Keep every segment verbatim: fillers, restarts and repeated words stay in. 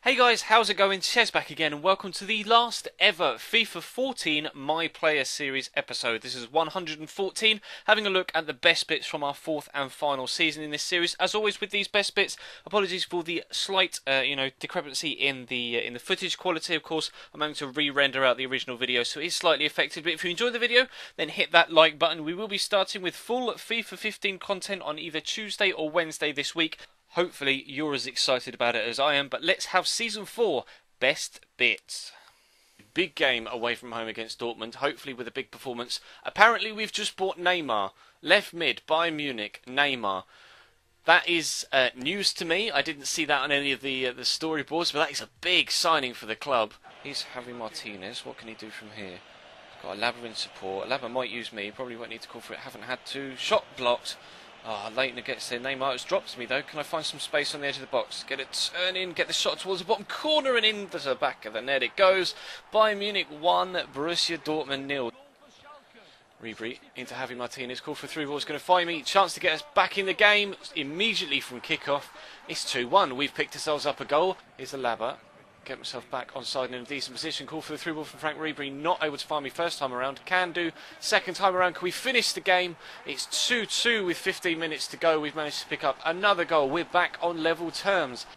Hey guys, how's it going? Chez back again and welcome to the last ever FIFA fourteen My Player Series episode. This is one hundred fourteen, having a look at the best bits from our fourth and final season in this series. As always with these best bits, apologies for the slight, uh, you know, discrepancy in the uh, in the footage quality. Of course, I'm having to re-render out the original video, so it is slightly affected. But if you enjoyed the video, then hit that like button. We will be starting with full FIFA fifteen content on either Tuesday or Wednesday this week. Hopefully you're as excited about it as I am, but let's have Season four Best Bits. Big game away from home against Dortmund, hopefully with a big performance. Apparently we've just bought Neymar. Left mid, Bayern Munich, Neymar. That is uh, news to me. I didn't see that on any of the, uh, the storyboards, but that is a big signing for the club. Here's Javi Martinez. What can he do from here? Got Alaba in support. Alaba might use me. Probably won't need to call for it. Haven't had to. Shot blocked. Ah, oh, Leighton gets there. Neymar has dropped me though. Can I find some space on the edge of the box? Get it turn in, get the shot towards the bottom corner and into the back of the net it goes. Bayern Munich one, Borussia Dortmund nil. Ribery into Javi Martinez. Call for through ball. Is going to find me. Chance to get us back in the game immediately from kickoff. It's two one. We've picked ourselves up a goal. Here's Alaba. Get myself back onside in a decent position. Call for the through ball from Frank Ribery. Not able to find me first time around. Can do. Second time around. Can we finish the game? It's two two with fifteen minutes to go. We've managed to pick up another goal. We're back on level terms.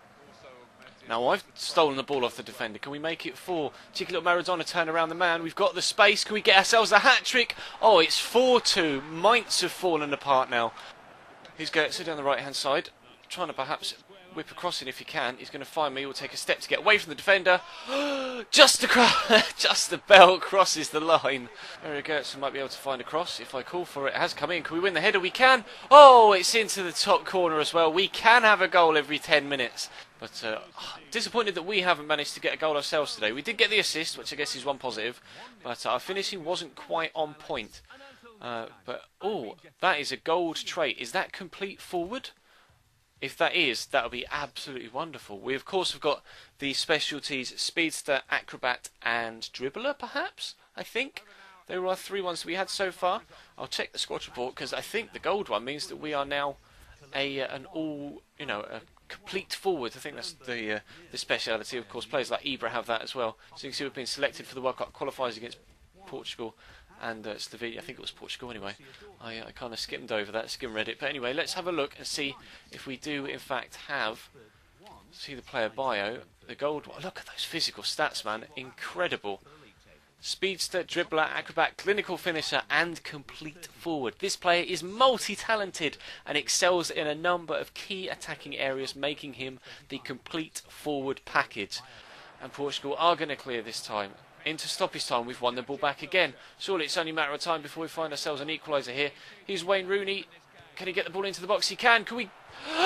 Now I've stolen the ball off the defender. Can we make it four? Cheeky little Maradona turn around the man. We've got the space. Can we get ourselves a hat-trick? Oh, it's four two. Mainz have fallen apart now. He's Goetze down the right-hand side. Trying to perhaps whip across it if he can. He's going to find me. We'll take a step to get away from the defender. Just across, just the bell crosses the line. Mario Götze might be able to find a cross if I call for it. It has come in. Can we win the header? We can. Oh, it's into the top corner as well. We can have a goal every ten minutes. But uh, disappointed that we haven't managed to get a goal ourselves today. We did get the assist, which I guess is one positive. But our finishing wasn't quite on point. Uh, but, oh, that is a gold trait. Is that complete forward? If that is, that would be absolutely wonderful. We, of course, have got the specialties Speedster, Acrobat and Dribbler, perhaps, I think. They were our three ones that we had so far. I'll check the squad report, because I think the gold one means that we are now a uh, an all, you know, a complete forward. I think that's the, uh, the speciality. Of course, players like Ibra have that as well. So you can see we've been selected for the World Cup qualifiers against Portugal and uh, Slovenia. I think it was Portugal anyway. I, I kind of skimmed over that, skim read it. But anyway, let's have a look and see if we do in fact have, see the player bio, the gold one. Look at those physical stats, man. Incredible. Speedster, dribbler, acrobat, clinical finisher and complete forward. This player is multi-talented and excels in a number of key attacking areas, making him the complete forward package. And Portugal are going to clear this time. Into stoppage time, we've won the ball back again. Surely it's only a matter of time before we find ourselves an equaliser here. Here's Wayne Rooney. Can he get the ball into the box? He can. Can we...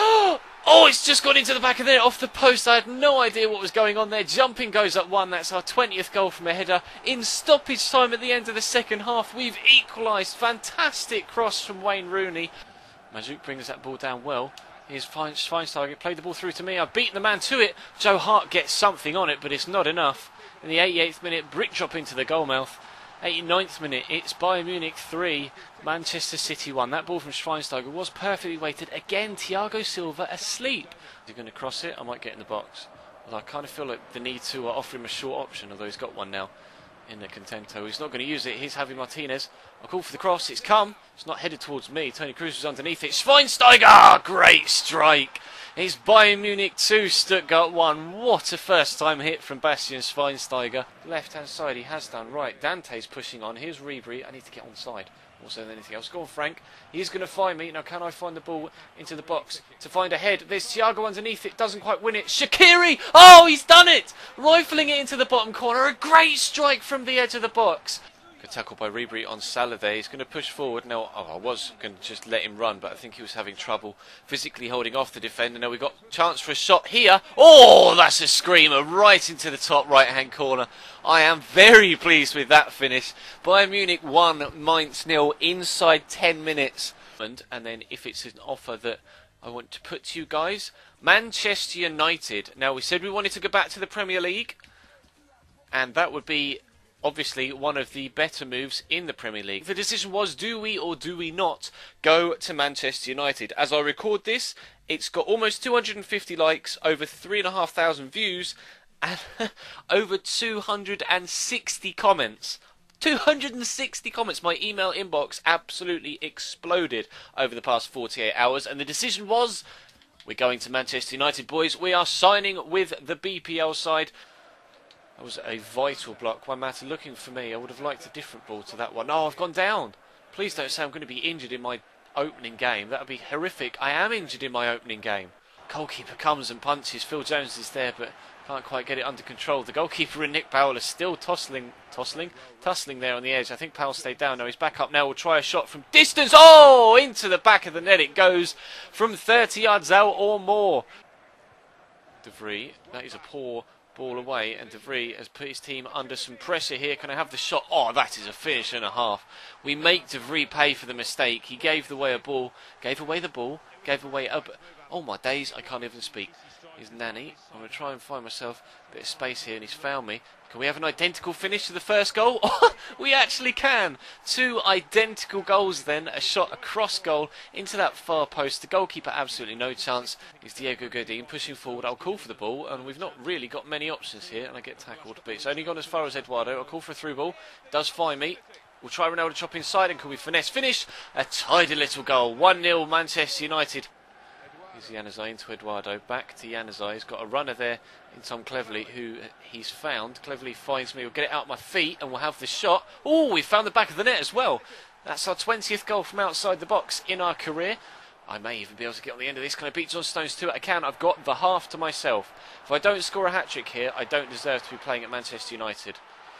Oh, it's just gone into the back of the net, off the post. I had no idea what was going on there. Jumping goes up one. That's our twentieth goal from a header. In stoppage time at the end of the second half, we've equalised. Fantastic cross from Wayne Rooney. Majuk brings that ball down well. Here's Schweinsteiger. Played the ball through to me. I've beaten the man to it. Joe Hart gets something on it, but it's not enough. In the eighty-eighth minute, brick drop into the goal mouth. eighty-ninth minute, it's Bayern Munich three, Manchester City one. That ball from Schweinsteiger was perfectly weighted. Again, Thiago Silva asleep. Is he going to cross it? I might get in the box. Well, I kind of feel like the need to uh, offer him a short option, although he's got one now in the Contento. He's not going to use it. Here's Javi Martinez. I'll call for the cross. It's come. It's not headed towards me. Tony Cruz was underneath it. Schweinsteiger! Great strike. It's Bayern Munich two, Stuttgart one. What a first time hit from Bastian Schweinsteiger. Left hand side, he has done right. Dante's pushing on. Here's Ribery. I need to get on side more so than anything else. Go on, Frank. He's going to find me. Now, can I find the ball into the box to find a head? There's Thiago underneath it. Doesn't quite win it. Shaqiri! Oh, he's done it! Rifling it into the bottom corner. A great strike from the edge of the box. Good tackle by Ribery on Salah. He's going to push forward. Now, oh, I was going to just let him run, but I think he was having trouble physically holding off the defender. Now we've got a chance for a shot here. Oh, that's a screamer right into the top right-hand corner. I am very pleased with that finish. Bayern Munich one, Mainz nil inside ten minutes. And then if it's an offer that I want to put to you guys, Manchester United. Now we said we wanted to go back to the Premier League, and that would be obviously one of the better moves in the Premier League. The decision was, do we or do we not go to Manchester United? As I record this, it's got almost two hundred fifty likes, over three thousand five hundred views, and over two hundred sixty comments. two hundred sixty comments. My email inbox absolutely exploded over the past forty-eight hours, and the decision was, we're going to Manchester United, boys. We are signing with the B P L side. That was a vital block. One matter looking for me. I would have liked a different ball to that one. Oh, I've gone down. Please don't say I'm going to be injured in my opening game. That would be horrific. I am injured in my opening game. Goalkeeper comes and punches. Phil Jones is there, but can't quite get it under control. The goalkeeper and Nick Powell are still tossling, tossling, tussling there on the edge. I think Powell stayed down. No, he's back up now. We'll try a shot from distance. Oh, into the back of the net it goes from thirty yards out or more. De Vrij, that is a poor ball away, and De Vrij has put his team under some pressure here. Can I have the shot? Oh, that is a finish and a half. We make De Vrij pay for the mistake. He gave away a ball, gave away the ball, gave away a... Oh my days, I can't even speak. He's Nani. I'm going to try and find myself a bit of space here, and he's found me. Can we have an identical finish to the first goal? We actually can. Two identical goals then. A shot across goal into that far post. The goalkeeper absolutely no chance. It's Diego Godin pushing forward. I'll call for the ball, and we've not really got many options here, and I get tackled. But it's only gone as far as Eduardo. I'll call for a through ball. Does find me. We'll try Ronaldo chop inside, and can we finesse? Finish. A tidy little goal. one nil Manchester United. Here's Januzaj into Eduardo, back to Januzaj. He's got a runner there in Tom Cleverley, who he's found. Cleverley finds me, we'll get it out my feet, and we'll have the shot. Oh, we found the back of the net as well. That's our twentieth goal from outside the box in our career. I may even be able to get on the end of this. Can I beat John Stones to it? I can. I've got the half to myself. If I don't score a hat-trick here, I don't deserve to be playing at Manchester United.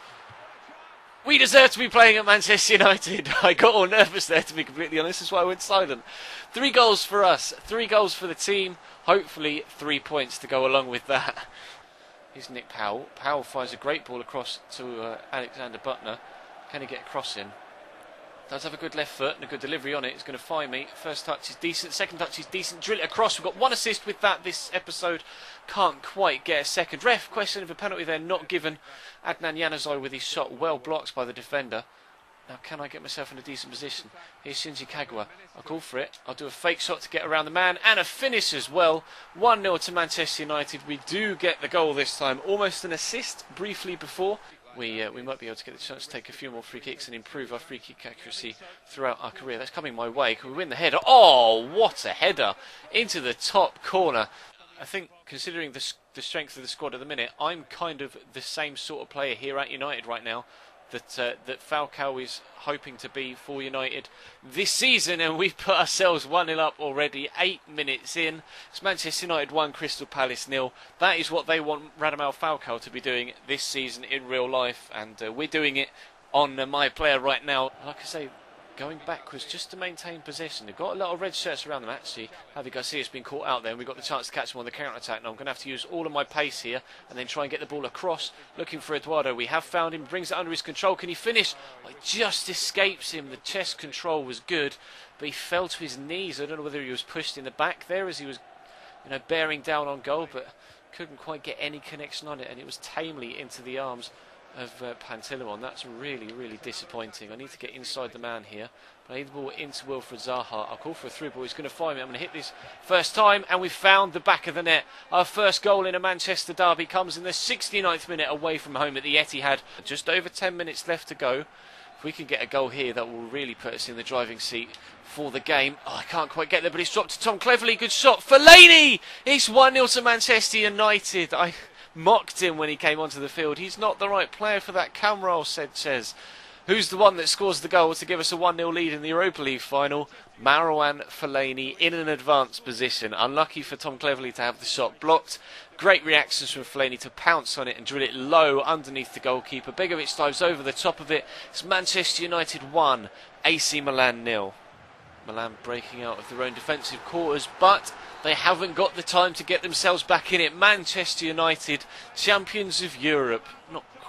We deserve to be playing at Manchester United. I got all nervous there, to be completely honest. That's why I went silent. Three goals for us. Three goals for the team. Hopefully three points to go along with that. Here's Nick Powell. Powell finds a great ball across to uh, Alexander Butner. Can he get across in? Does have a good left foot and a good delivery on it. He's going to find me. First touch is decent. Second touch is decent. Drill it across. We've got one assist with that this episode. Can't quite get a second. Ref, question of a penalty there, not given. Adnan Januzaj with his shot well blocked by the defender. Now can I get myself in a decent position? Here's Shinji Kagawa. I'll call for it. I'll do a fake shot to get around the man. And a finish as well. one nil to Manchester United. We do get the goal this time. Almost an assist briefly before. We, uh, we might be able to get the chance to take a few more free kicks and improve our free kick accuracy throughout our career. That's coming my way. Can we win the header? Oh, what a header! Into the top corner. I think, considering the, the strength of the squad at the minute, I'm kind of the same sort of player here at United right now that uh, that Falcao is hoping to be for United this season, and we've put ourselves one nil up already, eight minutes in. It's Manchester United one, Crystal Palace nil. That is what they want Radamel Falcao to be doing this season in real life, and uh, we're doing it on uh, my player right now. Like I say, going backwards just to maintain possession. They've got a lot of red shirts around them actually. Javi Garcia's been caught out there, and we've got the chance to catch him on the counter-attack. Now I'm going to have to use all of my pace here and then try and get the ball across, looking for Eduardo. We have found him, brings it under his control. Can he finish? Oh, it just escapes him. The chest control was good, but he fell to his knees. I don't know whether he was pushed in the back there as he was, you know, bearing down on goal, but couldn't quite get any connection on it, and it was tamely into the arms of uh, Pantilimon. That's really, really disappointing. I need to get inside the man here. But I need the ball into Wilfried Zaha. I'll call for a through ball. He's going to find me. I'm going to hit this first time, and we found the back of the net. Our first goal in a Manchester derby comes in the sixty-ninth minute away from home at the Etihad. Just over ten minutes left to go. If we can get a goal here, that will really put us in the driving seat for the game. Oh, I can't quite get there, but it's dropped to Tom Cleverley. Good shot. Fellaini! It's one nil to Manchester United. I mocked him when he came onto the field. He's not the right player for that cam roll, said Chez. Who's the one that scores the goal to give us a one nil lead in the Europa League final? Marouane Fellaini in an advanced position. Unlucky for Tom Cleverley to have the shot blocked. Great reactions from Fellaini to pounce on it and drill it low underneath the goalkeeper. Begovic dives over the top of it. It's Manchester United one, A C Milan nil. Milan breaking out of their own defensive quarters, but they haven't got the time to get themselves back in it. Manchester United, champions of Europe. Not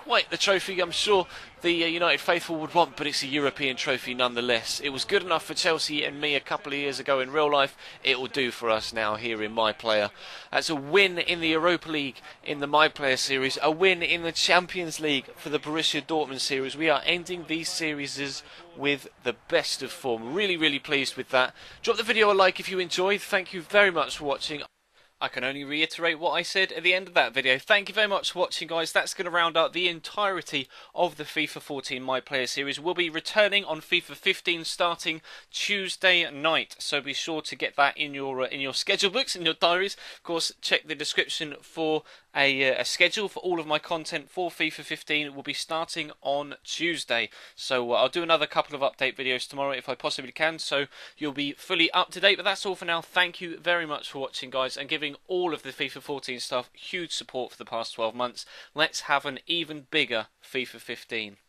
quite the trophy I'm sure the uh, United faithful would want, but it's a European trophy nonetheless. It was good enough for Chelsea and me a couple of years ago in real life. It will do for us now here in My Player. That's a win in the Europa League in the My Player series, a win in the Champions League for the Borussia Dortmund series. We are ending these series with the best of form. Really, really pleased with that. Drop the video a like if you enjoyed. Thank you very much for watching. I can only reiterate what I said at the end of that video. Thank you very much for watching, guys. That's going to round out the entirety of the FIFA fourteen My Player series. We'll be returning on FIFA fifteen starting Tuesday night, so be sure to get that in your uh, in your schedule books, in your diaries. Of course, check the description for a, uh, a schedule for all of my content for FIFA fifteen. Will be starting on Tuesday, so uh, I'll do another couple of update videos tomorrow if I possibly can, so you'll be fully up to date. But that's all for now. Thank you very much for watching, guys, and giving all of the FIFA fourteen stuff huge support for the past twelve months. Let's have an even bigger FIFA fifteen.